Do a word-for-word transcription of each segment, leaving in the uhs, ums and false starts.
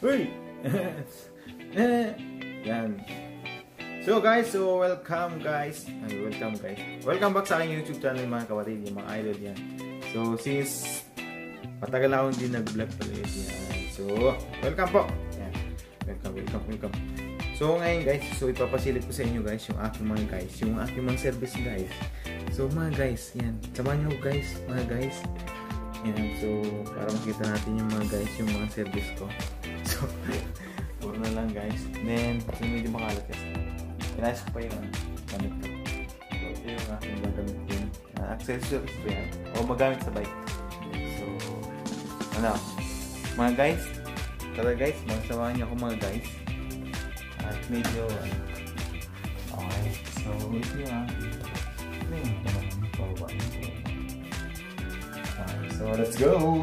Uy! Yan. So guys, so welcome guys. Ay, welcome guys. Welcome back sa aking YouTube channel mga kapatid, yung mga idol yan. So since matagal na akong hindi nag-vlog ulit yan. So, welcome po. Yan. Welcome, welcome, welcome. So ngayon guys, so ipapasilip ko sa inyo guys yung aking mga guys, yung aking mga service guys. So mga guys, yan. Samahan nyo guys, mga guys. Yan. So, para makita natin yung mga guys, yung mga service ko. So, puro na lang guys. Then, yung medyo makalat kasi. Pinayos ko pa yung gamit ko. So, ito yung aking magamit din. Uh, accessories ko yan. O magamit sa bike. So, ano, mga guys. Tara guys, magsamahan niyo ako mga guys. At medyo, ano. Okay. So, ito yung aking. Ito yung aking pawa. Okay, so, let's go!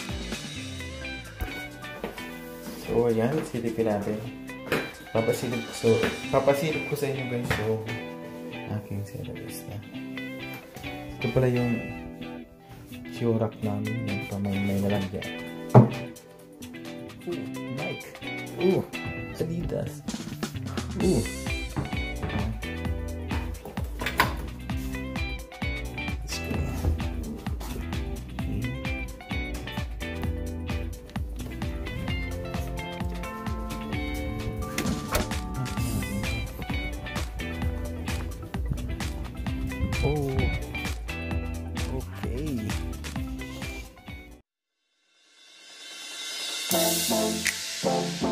So, ayan, silipin natin. Papasilip ko, so, papasilip ko sa inyo guys, so, aking service na. Ito pala yung shoe rack namin, yung pamay may nalagyan. Ooh, Nike. Ooh, Adidas. Ooh. Oh, okay.